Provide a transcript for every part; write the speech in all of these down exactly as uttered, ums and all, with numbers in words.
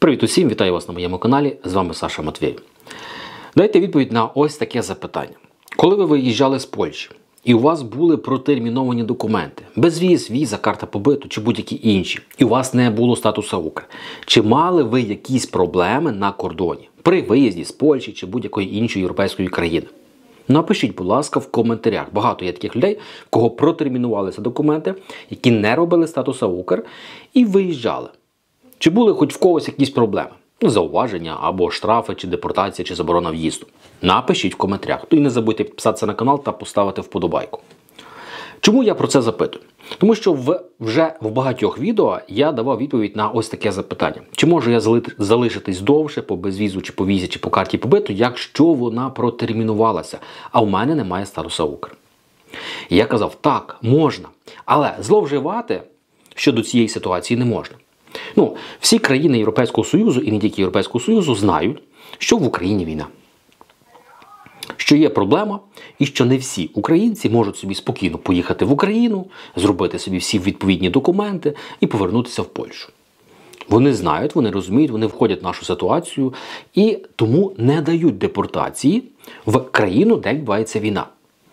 Привіт усім, вітаю вас на моєму каналі, з вами Саша Матвєєв. Дайте відповідь на ось таке запитання. Коли ви виїжджали з Польщі і у вас були протерміновані документи, безвіз, віза, карта побиту чи будь-які інші, і у вас не було статусу УКР, чи мали ви якісь проблеми на кордоні при виїзді з Польщі чи будь-якої іншої європейської країни? Напишіть, будь ласка, в коментарях. Багато є таких людей, в кого протермінувалися документи, які не робили статусу УКР і виїжджали. Чи були хоч в когось якісь проблеми? Зауваження, або штрафи, чи депортація, чи заборона в'їзду? Напишіть в коментарях. І не забудьте підписатися на канал та поставити вподобайку. Чому я про це запитую? Тому що в, вже в багатьох відео я давав відповідь на ось таке запитання. Чи можу я залишитись довше по безвізу, чи по візі, чи по карті побиту, якщо вона протермінувалася, а в мене немає статусу УКР? І я казав, так, можна. Але зловживати щодо цієї ситуації не можна. Ну, всі країни Європейського Союзу, і не тільки Європейського Союзу, знають, що в Україні війна. Що є проблема, і що не всі українці можуть собі спокійно поїхати в Україну, зробити собі всі відповідні документи і повернутися в Польщу. Вони знають, вони розуміють, вони входять в нашу ситуацію і тому не дають депортації в країну, де відбувається війна.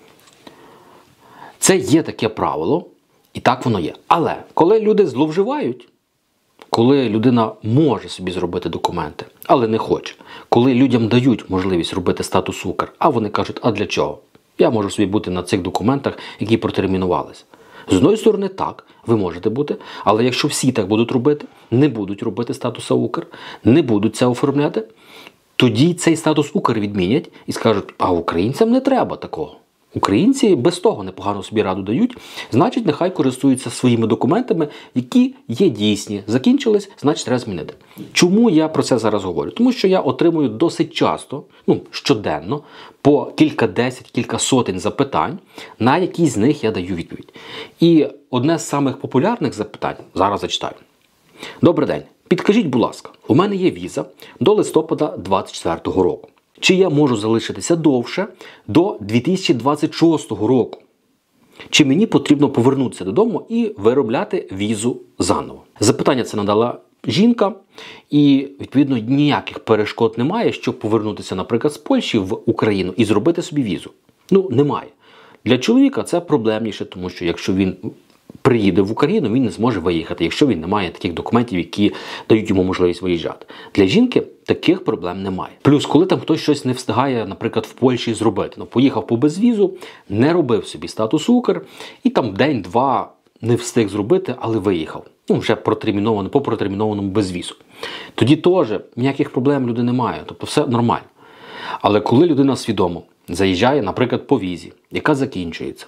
Це є таке правило, і так воно є. Але коли люди зловживають, коли людина може собі зробити документи, але не хоче. Коли людям дають можливість робити статус УКР, а вони кажуть, а для чого? Я можу собі бути на цих документах, які протермінувалися. З одної сторони, так, ви можете бути, але якщо всі так будуть робити, не будуть робити статус УКР, не будуть це оформляти, тоді цей статус УКР відмінять і скажуть, а українцям не треба такого. Українці без того непогано собі раду дають, значить, нехай користуються своїми документами, які є дійсні. Закінчились, значить, треба змінити. Чому я про це зараз говорю? Тому що я отримую досить часто, ну, щоденно, по кілька десять, кілька сотень запитань, на які з них я даю відповідь. І одне з самих популярних запитань, зараз зачитаю. Добрий день, підкажіть, будь ласка, у мене є віза до листопада двадцять четвертого року. Чи я можу залишитися довше до дві тисячі двадцять шостого року? Чи мені потрібно повернутися додому і виробляти візу заново? Запитання це надала жінка, і, відповідно, ніяких перешкод немає, щоб повернутися, наприклад, з Польщі в Україну і зробити собі візу. Ну, немає. Для чоловіка це проблемніше, тому що якщо він приїде в Україну, він не зможе виїхати, якщо він не має таких документів, які дають йому можливість виїжджати. Для жінки таких проблем немає. Плюс, коли там хтось щось не встигає, наприклад, в Польщі зробити. Ну, поїхав по безвізу, не робив собі статус УКР, і там день-два не встиг зробити, але виїхав. Ну, вже протерміновано, по протермінованому безвізу. Тоді теж ніяких проблем люди немає, тобто все нормально. Але коли людина свідомо заїжджає, наприклад, по візі, яка закінчується,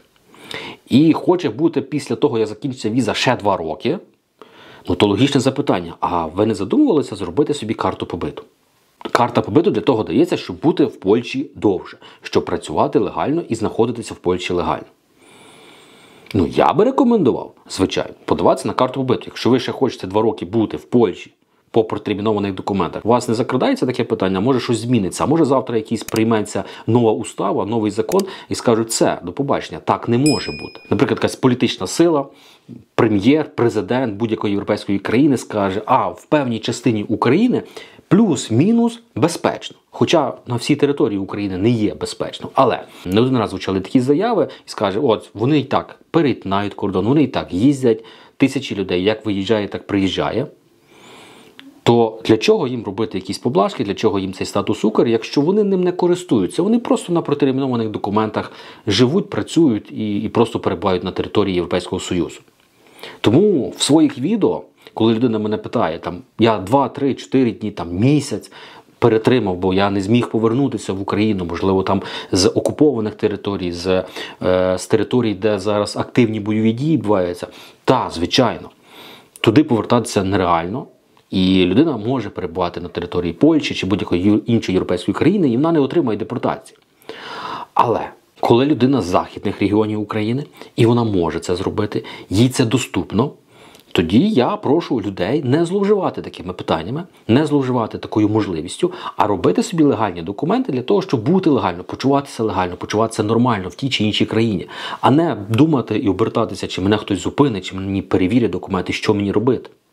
і хоче бути після того, як закінчиться віза, ще два роки, ну то логічне запитання, а ви не задумувалися зробити собі карту побиту? Карта побиту для того дається, щоб бути в Польщі довше, щоб працювати легально і знаходитися в Польщі легально. Ну, я би рекомендував, звичайно, подаватися на карту побиту. Якщо ви ще хочете два роки бути в Польщі по протермінованих документах, у вас не закрадається таке питання, може щось зміниться, а може завтра якийсь прийметься нова устава, новий закон і скажуть, це, до побачення, так не може бути. Наприклад, якась політична сила, прем'єр, президент будь-якої європейської країни скаже, а в певній частині України плюс-мінус безпечно. Хоча на всій території України не є безпечно. Але не один раз звучали такі заяви і скаже, от вони і так перетинають кордон, вони і так їздять, тисячі людей як виїжджає, так приїжджає. То для чого їм робити якісь поблажки, для чого їм цей статус УКР, якщо вони ним не користуються? Вони просто на протермінованих документах живуть, працюють і, і просто перебувають на території Європейського Союзу. Тому в своїх відео, коли людина мене питає, там, я два, три, чотири дні, там, місяць перетримав, бо я не зміг повернутися в Україну, можливо, там з окупованих територій, з, е, з територій, де зараз активні бойові дії відбуваються, та, звичайно, туди повертатися нереально. І людина може перебувати на території Польщі чи будь-якої іншої європейської країни, і вона не отримає депортації. Але коли людина з західних регіонів України, і вона може це зробити, їй це доступно, тоді я прошу людей не зловживати такими питаннями, не зловживати такою можливістю, а робити собі легальні документи для того, щоб бути легально, почуватися легально, почуватися нормально в тій чи іншій країні, а не думати і обертатися, чи мене хтось зупинить, чи мені перевірять документи, що мені робити.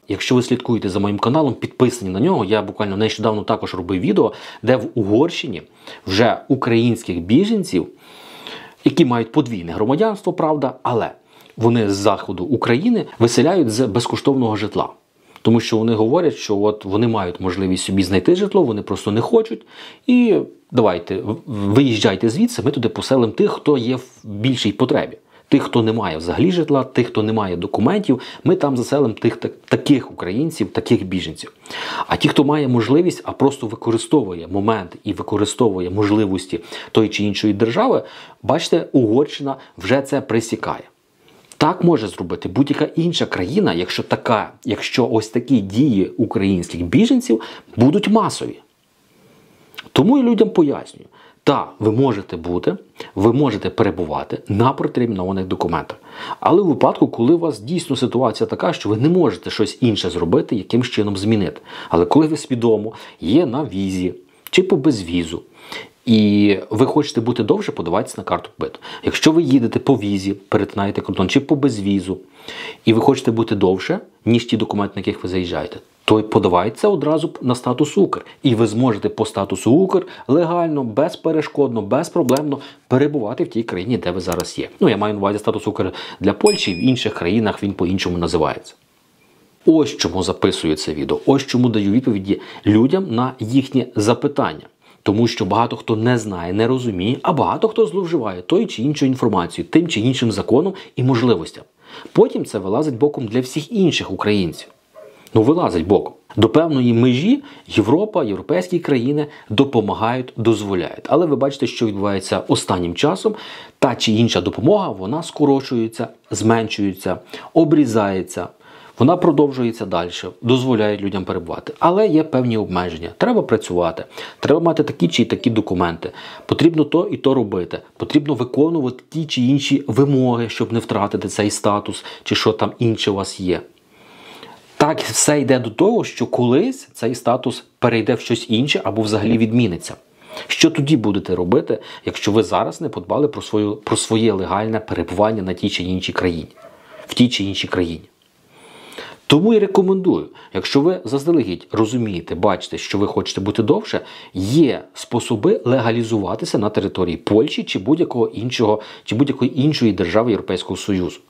якщо ви слідкуєте за моїм каналом, підписані на нього, я буквально нещодавно також робив відео, де в Угорщині вже українських біженців, які мають подвійне громадянство, правда, але вони з заходу України виселяють з безкоштовного житла. Тому що вони говорять, що от вони мають можливість собі знайти житло, вони просто не хочуть. І давайте, виїжджайте звідси, ми туди поселимо тих, хто є в більшій потребі. Тих, хто не має взагалі житла, тих, хто не має документів, ми там заселимо тих так, таких українців, таких біженців. А ті, хто має можливість, а просто використовує момент і використовує можливості тої чи іншої держави, бачите, Угорщина вже це пресікає. Так може зробити будь-яка інша країна, якщо, така, якщо ось такі дії українських біженців будуть масові. Тому і людям пояснюю. Так, ви можете бути, ви можете перебувати на протермінованих документах. Але у випадку, коли у вас дійсно ситуація така, що ви не можете щось інше зробити, якимсь чином змінити. Але коли ви свідомо є на візі чи по безвізу, і ви хочете бути довше, подавайтесь на карту побиту. Якщо ви їдете по візі, перетинаєте кордон, чи по безвізу, і ви хочете бути довше, ніж ті документи, на яких ви заїжджаєте, то подавайтеся одразу на статус Укр. І ви зможете по статусу Укр легально, безперешкодно, безпроблемно перебувати в тій країні, де ви зараз є. Ну, я маю на увазі статус Укр для Польщі, в інших країнах він по-іншому називається. Ось чому записую це відео, ось чому даю відповіді людям на їхні запитання. Тому що багато хто не знає, не розуміє, а багато хто зловживає тою чи іншою інформацією, тим чи іншим законом і можливостям. Потім це вилазить боком для всіх інших українців. Ну, вилазить боком. До певної межі Європа, європейські країни допомагають, дозволяють. Але ви бачите, що відбувається останнім часом. Та чи інша допомога, вона скорочується, зменшується, обрізається. Вона продовжується далі, дозволяє людям перебувати. Але є певні обмеження. Треба працювати, треба мати такі чи такі документи. Потрібно то і то робити. Потрібно виконувати ті чи інші вимоги, щоб не втратити цей статус, чи що там інше у вас є. Так все йде до того, що колись цей статус перейде в щось інше або взагалі відміниться. Що тоді будете робити, якщо ви зараз не подбали про, свою, про своє легальне перебування на тій чи іншій країні, в тій чи іншій країні? Тому і рекомендую, якщо ви заздалегідь розумієте, бачите, що ви хочете бути довше, є способи легалізуватися на території Польщі чи будь-якого іншого, чи будь-якої іншої держави Європейського Союзу.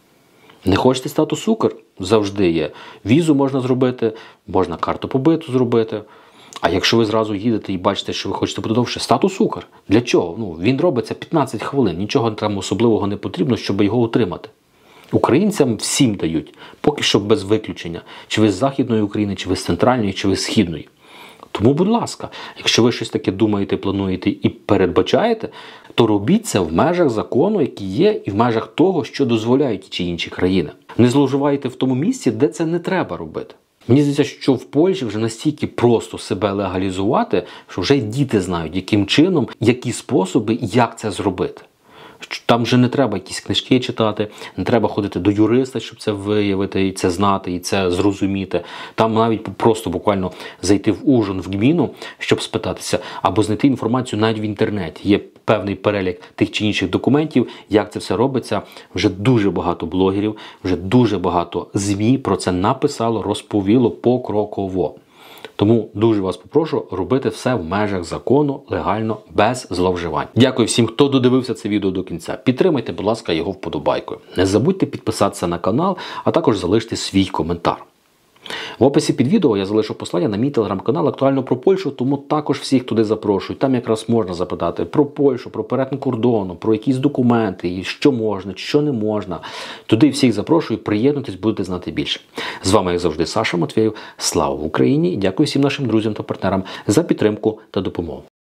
Не хочете статус Укр? Завжди є. Візу можна зробити, можна карту побиту зробити. А якщо ви зразу їдете і бачите, що ви хочете бути довше, статус Укр. Для чого? Ну, він робиться п'ятнадцять хвилин, нічого там особливого не потрібно, щоб його отримати. Українцям всім дають, поки що без виключення. Чи ви з Західної України, чи ви з Центральної, чи ви з Східної. Тому, будь ласка, якщо ви щось таке думаєте, плануєте і передбачаєте, то робіть це в межах закону, які є, і в межах того, що дозволяють ті чи інші країни. Не зловживайте в тому місці, де це не треба робити. Мені здається, що в Польщі вже настільки просто себе легалізувати, що вже й діти знають, яким чином, які способи, як це зробити. Там вже не треба якісь книжки читати, не треба ходити до юриста, щоб це виявити, і це знати, і це зрозуміти. Там навіть просто буквально зайти в ужин, в гміну, щоб спитатися, або знайти інформацію навіть в інтернеті. Є певний перелік тих чи інших документів, як це все робиться. Вже дуже багато блогерів, вже дуже багато ЗМІ про це написало, розповіло покроково. Тому дуже вас попрошу робити все в межах закону, легально, без зловживань. Дякую всім, хто додивився це відео до кінця. Підтримайте, будь ласка, його вподобайкою. Не забудьте підписатися на канал, а також залиште свій коментар. В описі під відео я залишу посилання на мій телеграм-канал «Актуально про Польщу», тому також всіх туди запрошую. Там якраз можна запитати про Польщу, про перетин кордону, про якісь документи, і що можна, що не можна. Туди всіх запрошую, приєднуйтесь, будете знати більше. З вами, як завжди, Саша Матвєєв. Слава Україні! І дякую всім нашим друзям та партнерам за підтримку та допомогу.